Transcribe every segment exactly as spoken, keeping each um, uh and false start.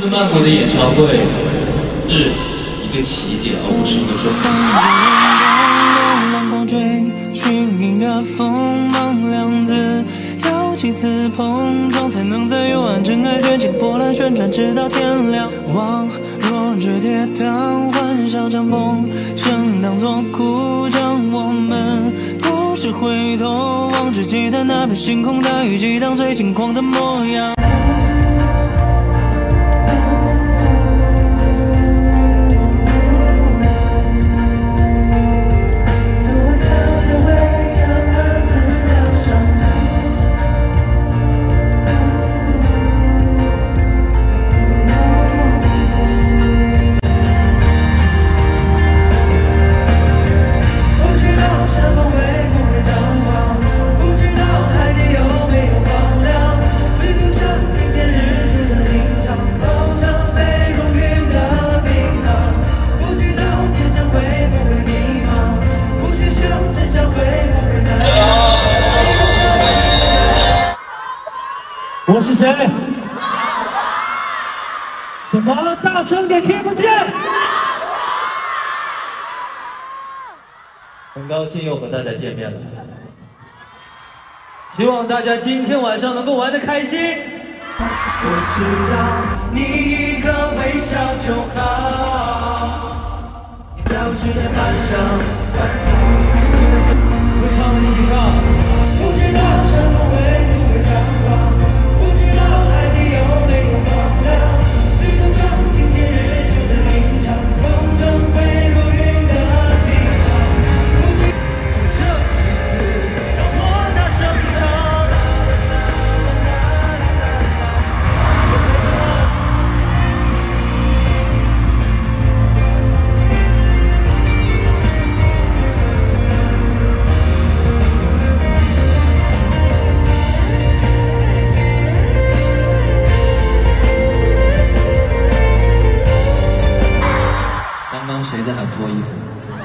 斯曼谷的演唱会是一个起点，而不是一个终点。 寻音的锋芒两字，要几次碰撞才能在幽暗尘埃卷起波澜旋转，直到天亮。望若只跌宕，欢笑将风声当作哭将我们不时回头望，只期待那片星空大雨激荡最轻狂的模样。 我是谁？什么？大声点，听不见。 很高兴又和大家见面了，希望大家今天晚上能够玩得开心。 我知道你一个微笑就好，你在我指尖发上， 会唱的一起唱。 不知道什么会不会张望。 谁在喊脱衣服？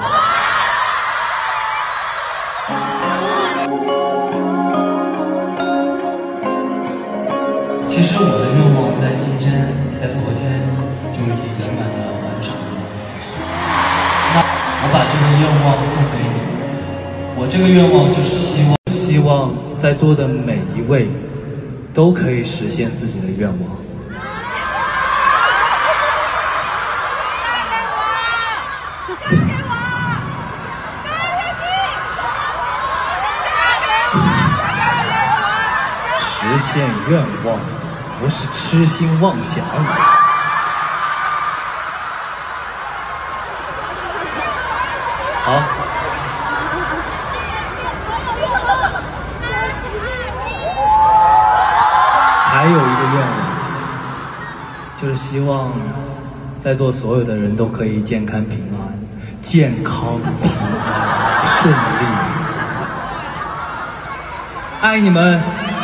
其实我的愿望在今天，在昨天就已经圆满的完成了。那我把这个愿望送给你，我这个愿望就是希望，希望在座的每一位都可以实现自己的愿望。实现愿望，不是痴心妄想。好，还有一个愿望，就是希望在座所有的人都可以健康平安，健康平安顺利。爱你们。